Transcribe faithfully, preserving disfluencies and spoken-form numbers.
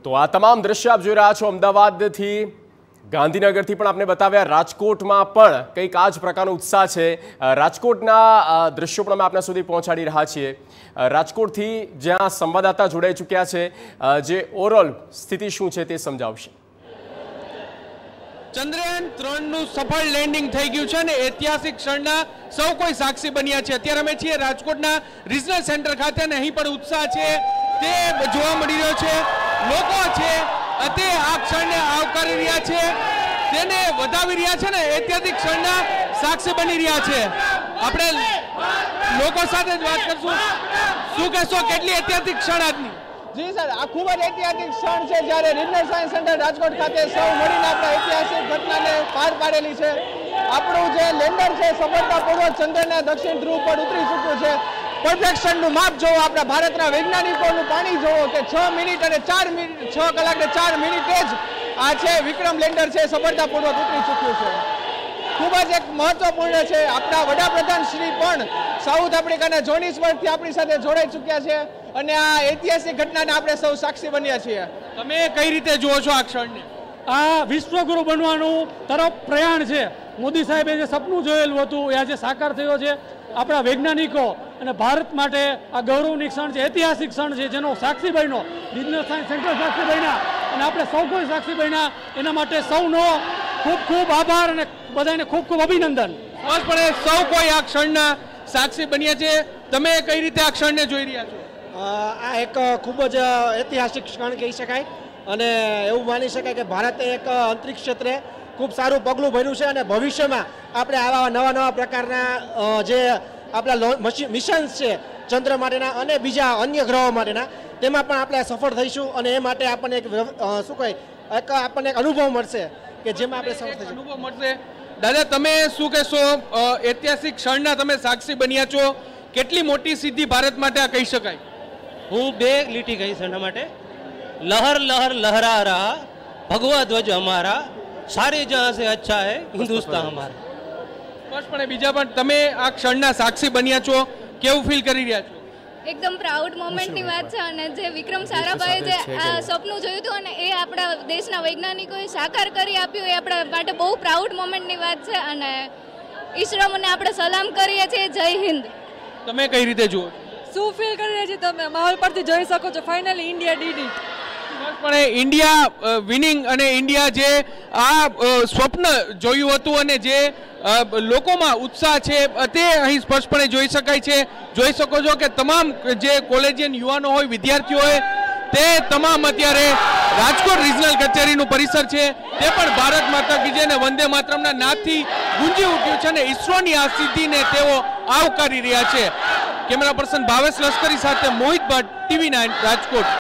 તો આ તમામ દ્રશ્ય આપ જોઈ રહ્યા છો અમદાવાદથી, ગાંધીનગરથી પણ આપને બતાવ્યા, રાજકોટમાં પણ કંઈક આ જ પ્રકારનો ઉત્સાહ છે। રાજકોટના દ્રશ્યો પણ અમે આપના સુધી પહોંચાડી રહ્યા છીએ। રાજકોટથી જ્યાં સંવાદદાતા જોડાઈ ચૂક્યા છે, જે ઓવરઓલ સ્થિતિ શું છે તે સમજાવશે। ચંદ્રયાન ત્રણ નું સફળ લેન્ડિંગ થઈ ગયું છે અને ઐતિહાસિક ક્ષણના સૌ કોઈ સાક્ષી બન્યા છે। અત્યારે અમે છીએ રાજકોટના રિજનલ સેન્ટર ખાતે અને અહીં પણ ઉત્સાહ છે તે જોવા મળી રહ્યો છે। લોકો છે તે આ ક્ષણને આવકારી રહ્યા છે, તેને વધાવી રહ્યા છે ને ઐતિહાસિક ક્ષણના સાક્ષી બની રહ્યા છે। આપણે લોકો સાથે જ વાત કરશું। શું કહેશો, કેટલી ઐતિહાસિક ક્ષણ આજની? જી સર, આ ખૂબ જ ઐતિહાસિક ક્ષણ છે જ્યારે રિજનલ સાયન્સ સેન્ટર રાજકોટ ખાતે સૌ મળીને આપણે ઐતિહાસિક ઘટનાને પાર પાડેલી છે। આપણું જે લેન્ડર છે સફળતાપૂર્વક ચંદ્રના દક્ષિણ ધ્રુવ પર ઉતરી ચૂક્યું છે। પરફેક્શનનું માપ જોવો, આપણા ભારતના વૈજ્ઞાનિકોનું પાણી જોવો કે છ મિનિટ અને ચાર મિનિટ છ કલાક ને ચાર મિનિટે જ આ છે વિક્રમ લેન્ડર છે સફળતાપૂર્વક ઉતરી ચૂક્યું છે। ખૂબ જ એક મહત્વપૂર્ણ છે। આપણા વડાપ્રધાન શ્રી પણ સાઉથ આફ્રિકાના જોહાનિસબર્ગથી આપણી સાથે જોડાઈ ચૂક્યા છે અને આ ઐતિહાસિક ઘટનાને આપણે સૌ સાક્ષી બન્યા છીએ। તમે કઈ રીતે જુઓ છો આ ક્ષણને? આ વિશ્વગુરુ બનવાનું તરફ પ્રયાણ છે। મોદી સાહેબે જે સપનું જોયેલું હતું એ આજે સાકાર થયો છે। આપણા વૈજ્ઞાનિકો અને ભારત માટે આ ગૌરવની ક્ષણ છે, ઐતિહાસિક ક્ષણ છે, જેનો સાક્ષી બન્યો રિજનલ સાયન્સ સેન્ટર સાક્ષી બન્યા અને આપણે સૌ કોઈ સાક્ષી બન્યા। એના માટે સૌનો ખૂબ ખૂબ આભાર અને બધાને ખૂબ ખૂબ અભિનંદન। ખાસપણે સૌ કોઈ આ ક્ષણના સાક્ષી બન્યા છે। તમે કઈ રીતે આ ક્ષણને જોઈ રહ્યા છો? આ એક ખૂબ જ ઐતિહાસિક ક્ષણ કહી શકાય અને એવું માની શકાય કે ભારતે એક અંતરિક્ષ ક્ષેત્રે ખૂબ સારું પગલું ભર્યું છે અને ભવિષ્યમાં આપણે આવા નવા નવા પ્રકારના જે આપણા મિશન્સ છે ચંદ્ર માટેના અને બીજા અન્ય ગ્રહો માટેના, તેમાં પણ આપણે સફળ થઈશું અને એ માટે આપણને એક શું કહે એક આપણને એક અનુભવ મળશે કે જેમાં આપણે સફળ થઈશું। અનુભવ મળશે। દાદા, તમે શું કહેશો? ઐતિહાસિક ક્ષણના તમે સાક્ષી બન્યા છો, કેટલી મોટી સિદ્ધિ ભારત માટે આ કહી શકાય? હું બે લીટી કહીશ એના માટે। લહર લહર લહરા રહા ભગવા ધ્વજ હમારા, સારે જહાં સે અચ્છા હૈ હિન્દુસ્તાન હમારા। સ્પષ્ટપણે બીજા પણ તમે આ ક્ષણના સાક્ષી બન્યા છો, કેવું ફીલ કરી રહ્યા છો? એકદમ પ્રાઉડ મોમેન્ટની વાત છે અને જે વિક્રમ સારાભાઈએ જે આ સપનું જોયું હતું અને એ આપણા દેશના વૈજ્ઞાનિકોએ સાકાર કરી આપ્યું, એ આપણા માટે બહુ પ્રાઉડ મોમેન્ટની વાત છે અને ઈસરોને આપણે સલામ કરીએ છીએ। જય હિન્દ। તમે કઈ રીતે જુઓ? શું ફીલ કરી રહ્યા છે તમે? માહોલ પરથી જોઈ શકો છો, ફાઇનલી ઇન્ડિયા ડીડ ઇટ। પણ ઇન્ડિયા વિનિંગ અને ઇન્ડિયા જે આ સ્વપ્ન જોયું હતું અને જે લોકોમાં ઉત્સાહ છે તે અહીં સ્પષ્ટપણે જોઈ શકાય છે। જોઈ શકો છો કે તમામ જે કોલેજિયન યુવાનો હોય, વિદ્યાર્થીઓ હોય, તે તમામ અત્યારે રાજકોટ રિજનલ કચેરીનું પરિસર છે તે પણ ભારત માતા કી જય અને વંદે માતરમના નાદથી ગુંજી ઉઠ્યું છે અને ઈસરોની આ સિદ્ધિને તેઓ આવકારી રહ્યા છે। કેમેરા પર્સન ભાવેશ લશ્કરી સાથે મોહિત ભટ્ટ, ટીવી નાઇન, રાજકોટ।